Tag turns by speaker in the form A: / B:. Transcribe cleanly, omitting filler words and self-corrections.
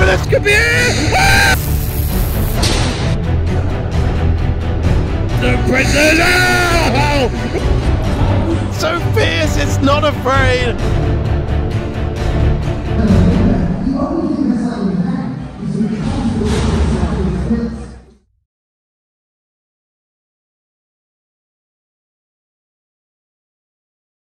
A: this could be it! Ah! The princess! Oh! So fierce, it's not afraid!